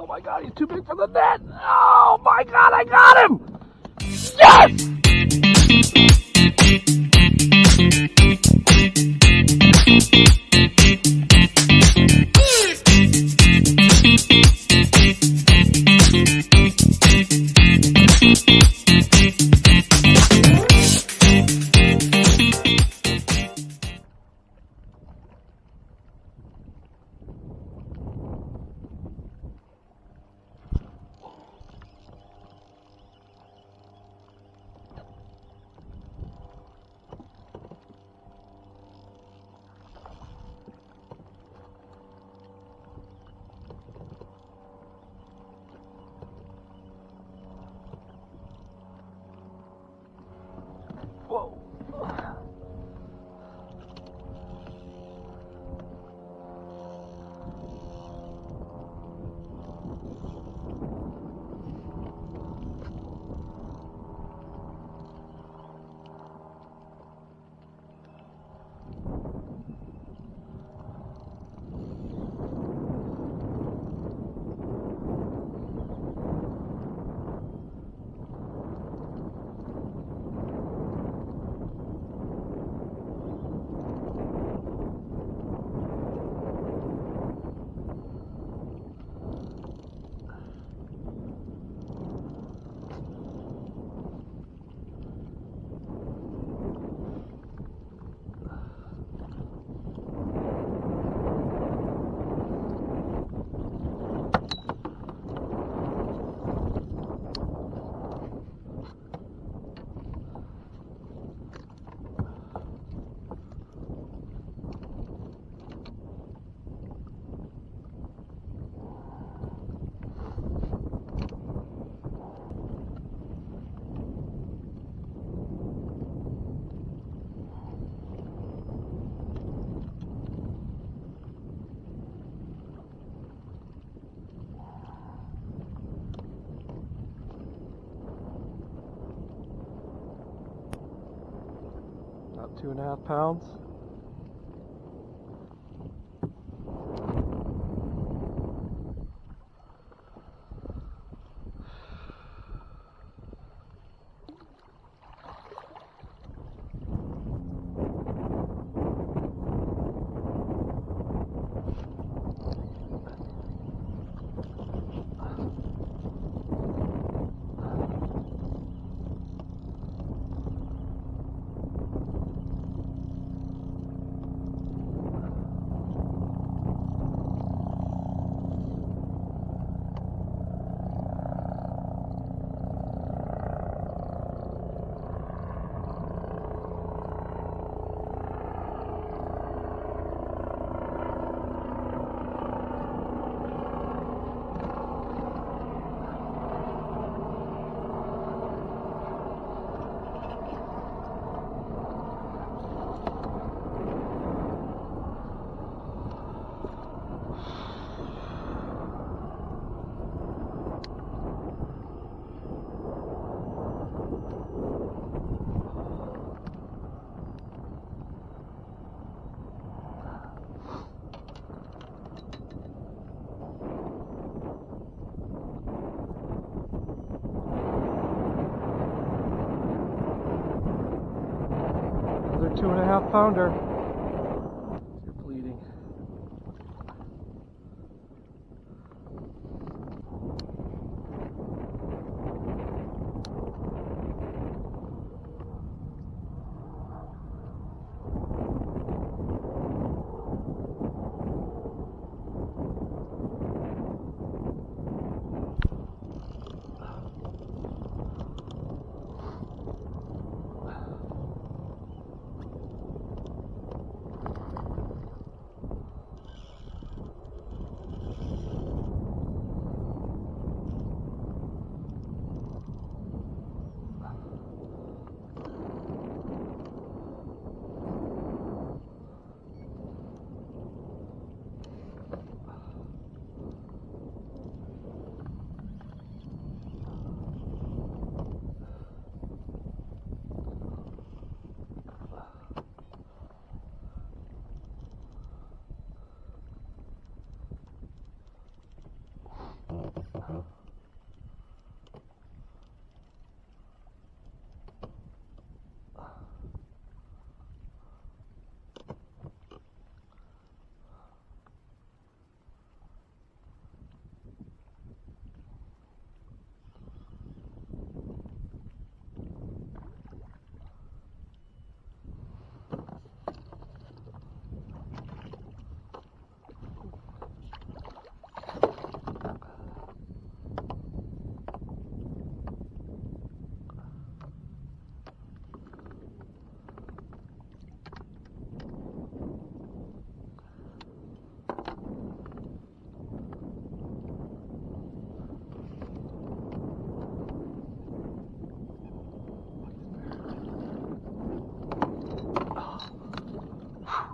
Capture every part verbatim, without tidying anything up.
my god, he's too big for the net. Oh my god, I got him! Yes! Whoa. About two and a half pounds. Two and a half pounder. You're bleeding.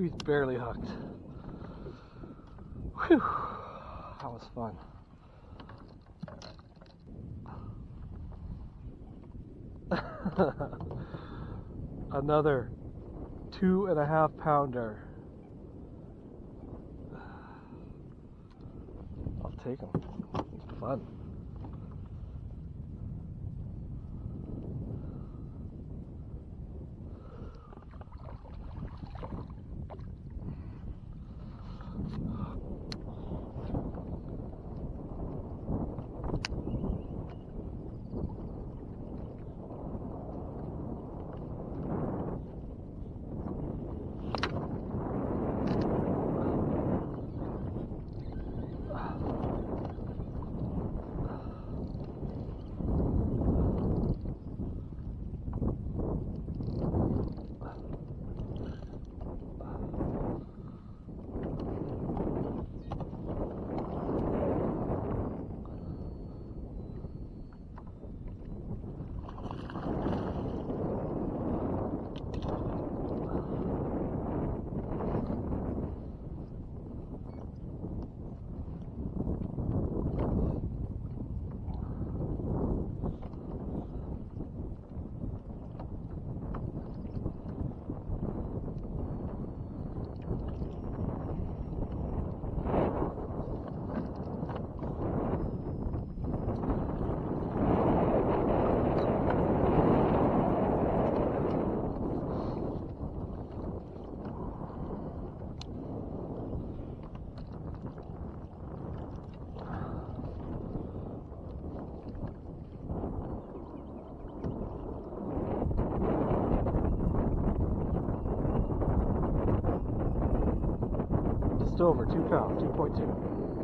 He's barely hooked. Whew, that was fun. Another two and a half pounder. I'll take them. It's fun. Over two pounds, two point two.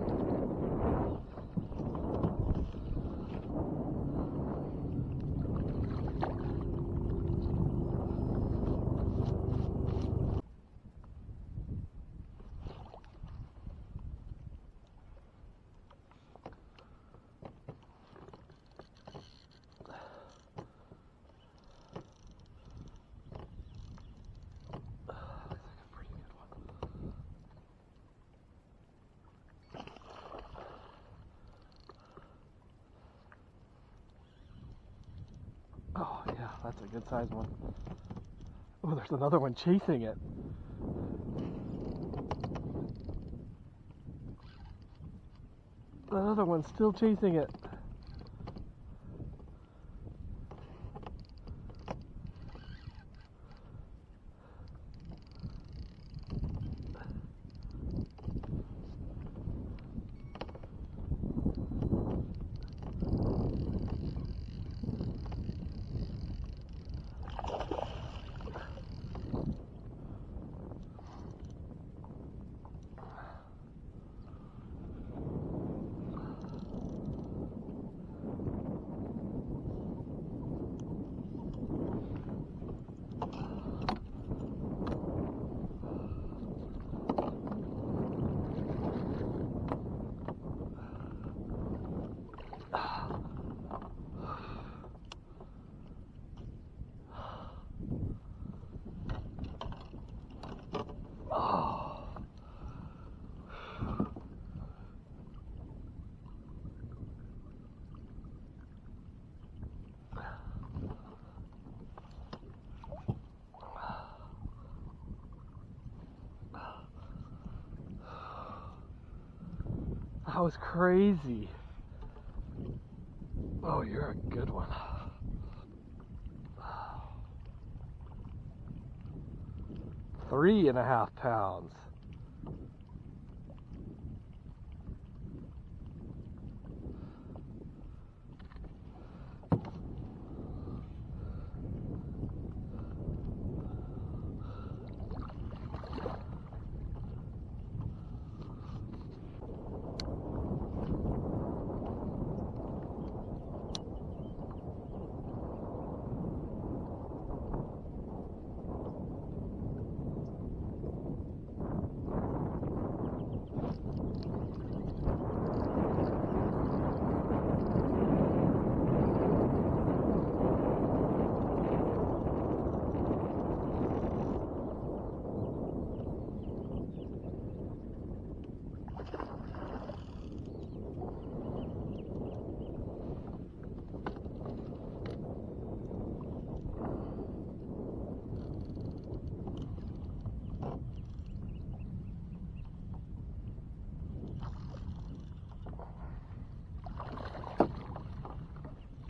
Oh yeah, that's a good sized one. Oh, there's another one chasing it. Another one's still chasing it. That was crazy. Oh, you're a good one. Three and a half pounds.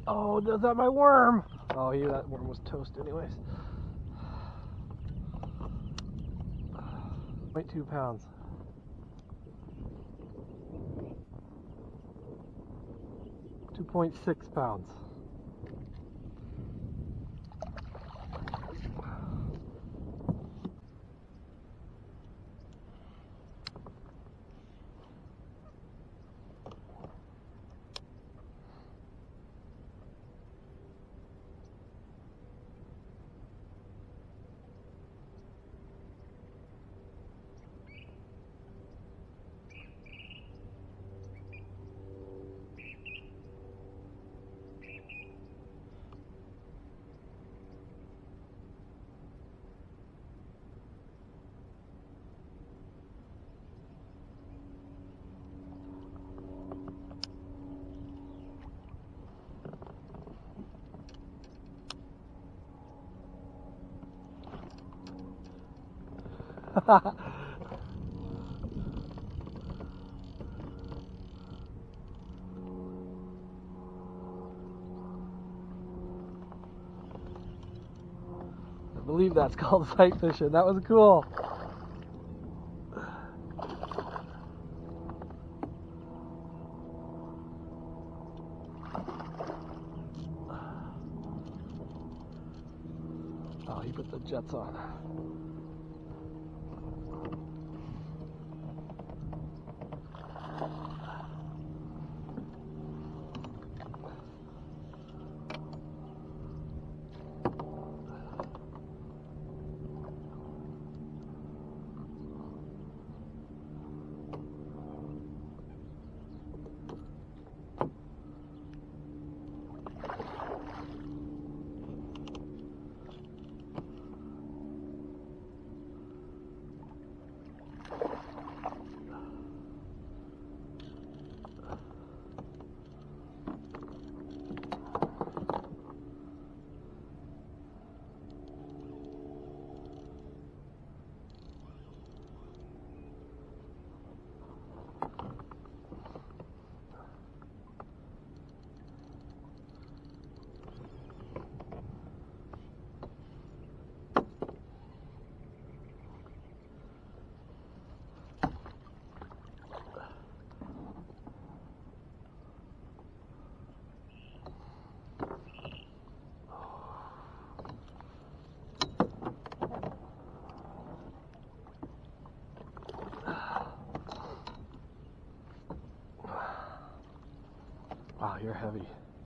Oh, does that my worm? Oh, yeah, that worm was toast anyways. zero point two pounds. two point six pounds. I believe that's called sight fishing. That was cool. Oh, he put the jets on. Wow, you're heavy.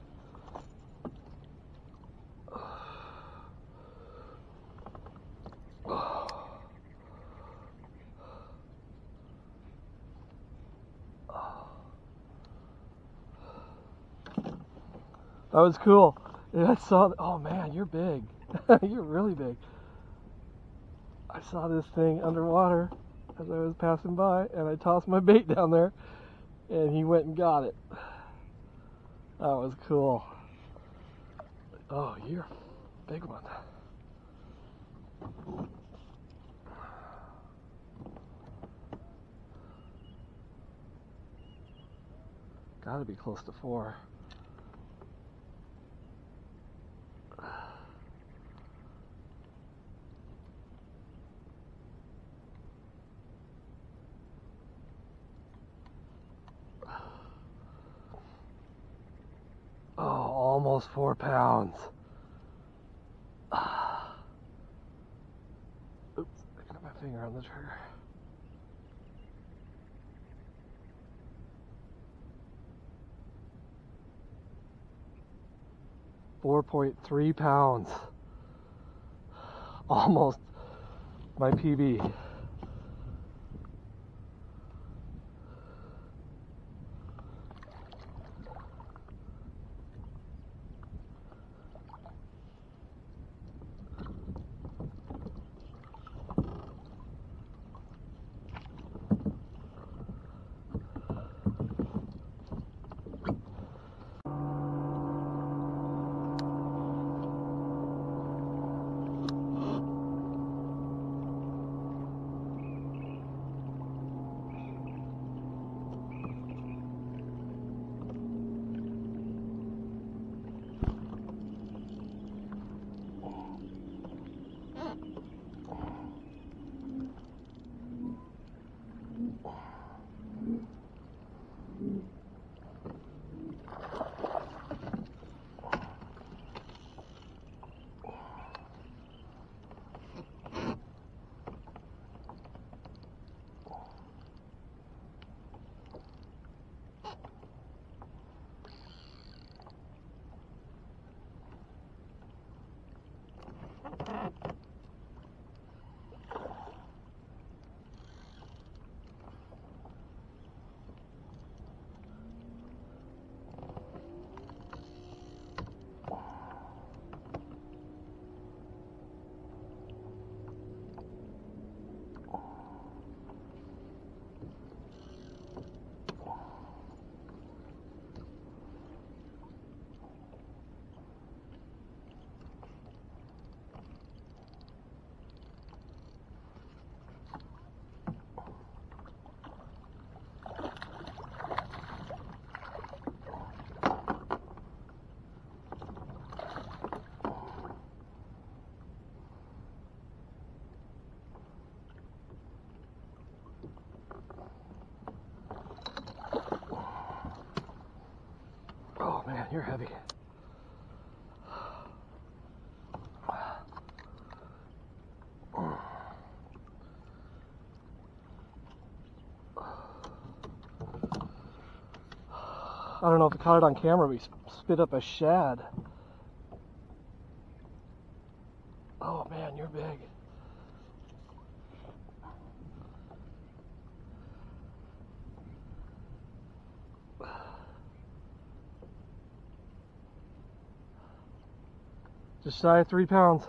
That was cool. Yeah, I saw. Oh man, you're big. You're really big. I saw this thing underwater as I was passing by, and I tossed my bait down there, and he went and got it. That was cool. Oh, you're a big one. Gotta be close to four. Oh, almost four pounds. Oops, I got my finger on the trigger. four point three pounds. Almost my P B. you're heavy. I don't know if I caught it on camera, we spit up a shad. Oh man, you're big. Just shy of three pounds.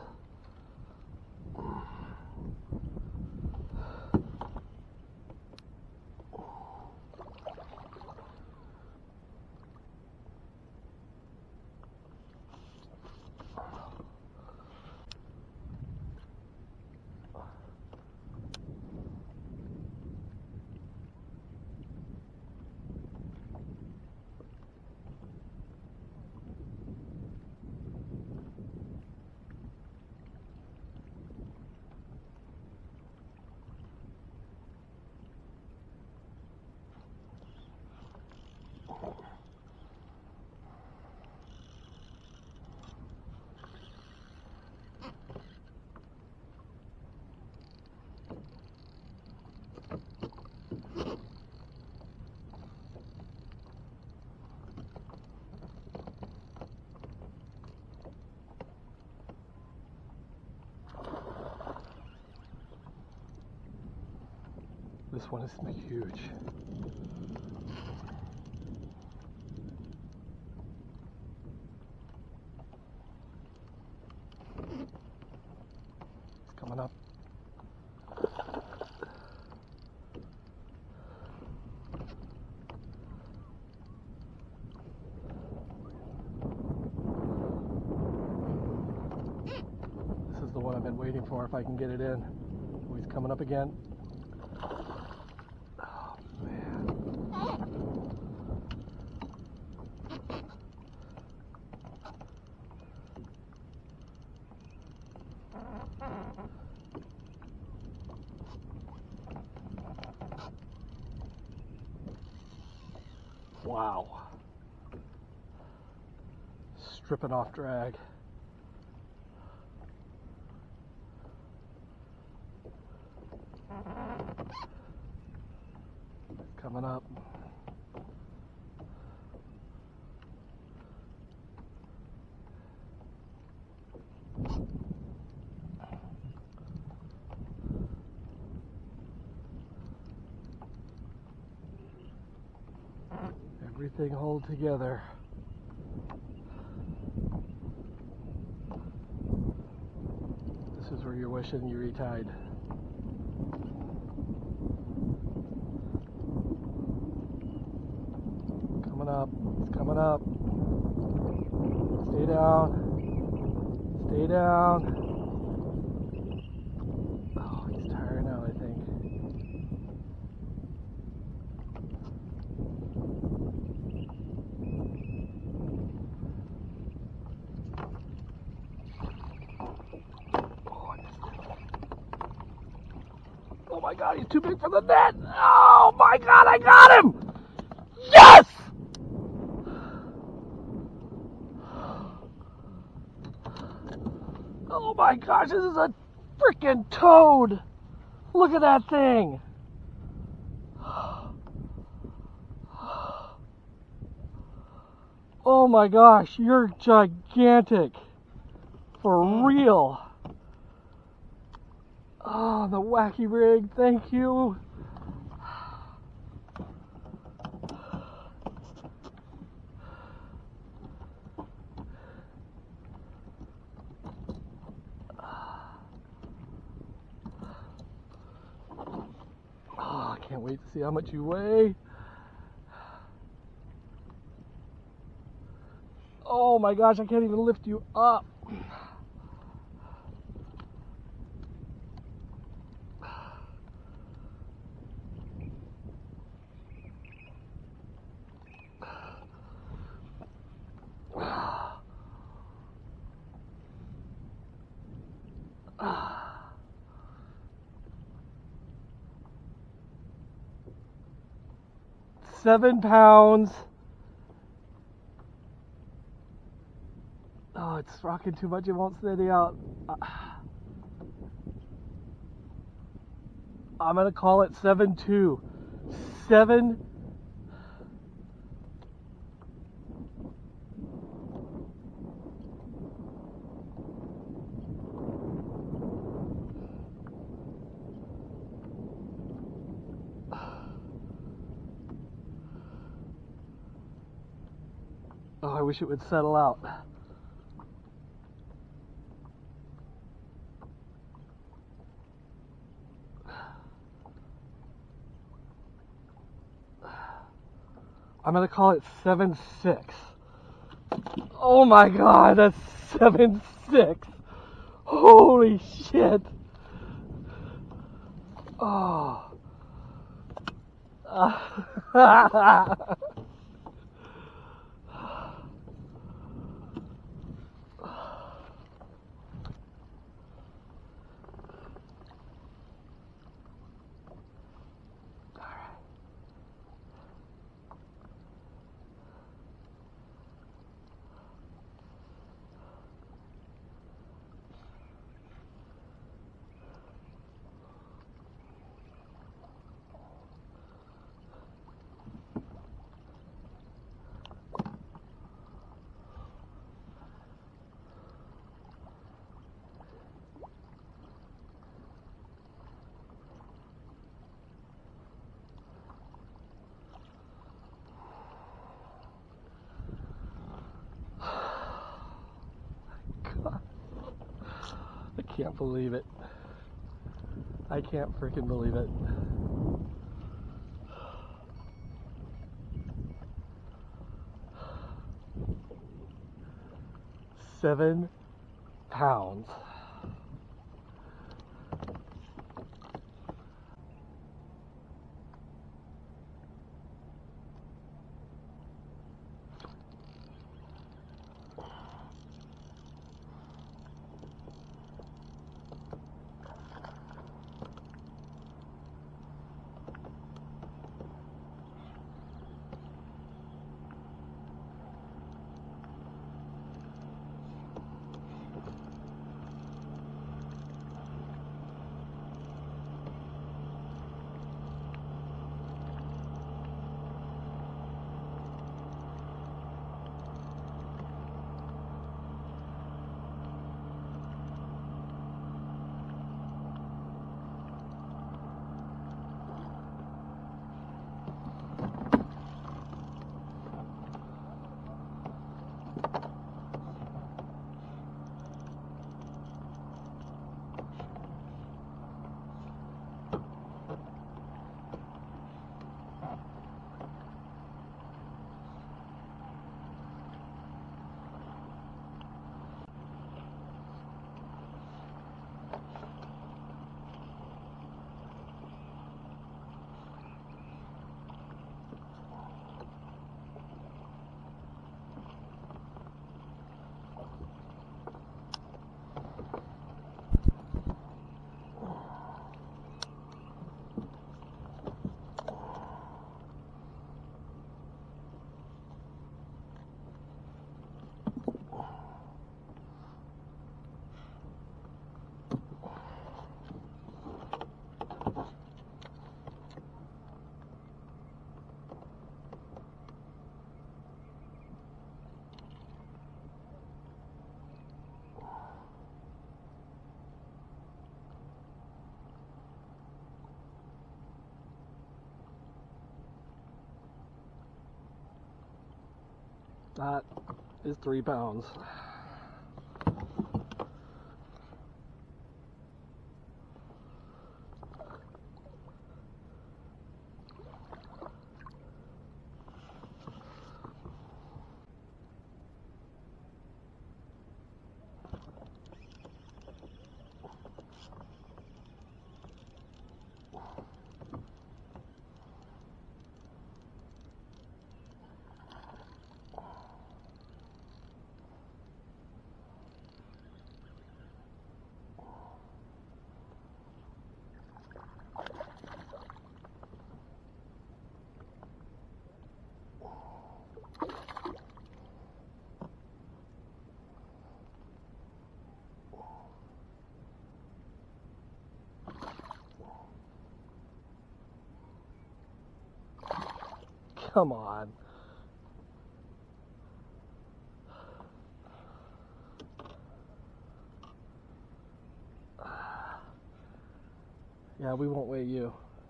This one is huge. It's coming up. This is the one I've been waiting for, if I can get it in. Oh, he's coming up again. Wow. Stripping off drag. Coming up. Everything hold together. This is where you're wishing you retied. Coming up, it's coming up. Stay down. Stay down. Oh, he's tiring out, I think. Oh my god, he's too big for the net! Oh my god, I got him! Yes! Oh my gosh, this is a freaking toad! Look at that thing! Oh my gosh, you're gigantic! For real! Oh, the Wacky rig, thank you! Oh, I can't wait to see how much you weigh. Oh my gosh, I can't even lift you up. Seven pounds. Oh, it's rocking too much. It won't steady out. Uh, I'm going to call it seven two. seven. Oh, I wish it would settle out. I'm gonna call it seven six. Oh my god, that's seven six. Holy shit. Oh. Uh. I can't believe it. I can't freaking believe it. Seven pounds. That is three pounds. come on. Yeah, we won't weigh you.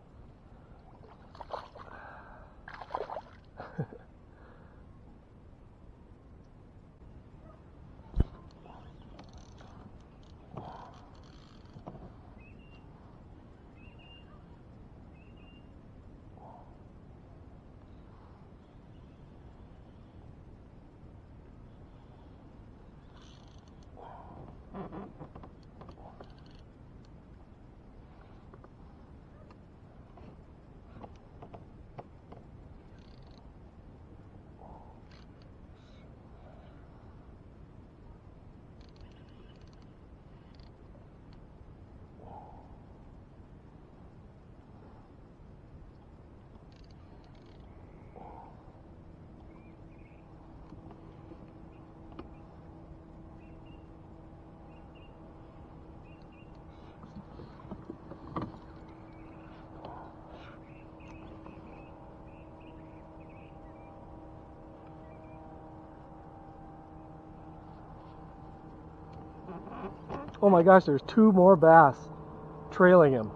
Oh my gosh, there's two more bass trailing him.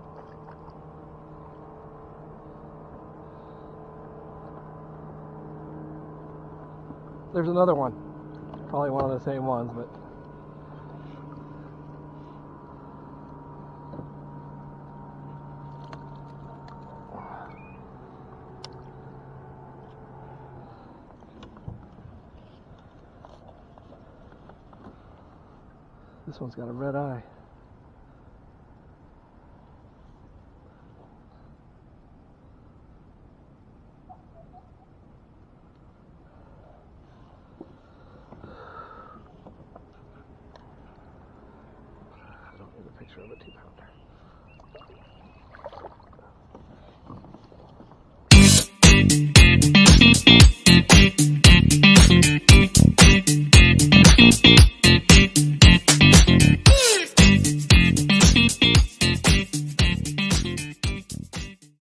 There's another one. Probably one of the same ones, but this one's got a red eye. I don't need a picture of a two pounder.